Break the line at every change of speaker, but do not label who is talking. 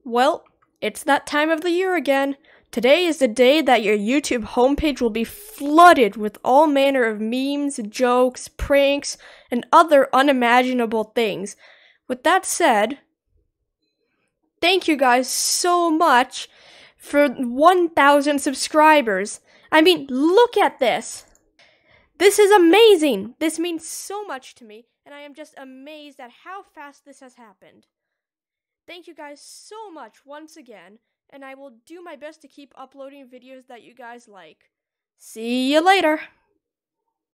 Well, it's that time of the year again. Today is the day that your YouTube homepage will be flooded with all manner of memes, jokes, pranks, and other unimaginable things. With that said, thank you guys so much for 1,000 subscribers. I mean, look at this. This is amazing. This means so much to me, and I am just amazed at how fast this has happened. Thank you guys so much once again, and I will do my best to keep uploading videos that you guys like. See you later!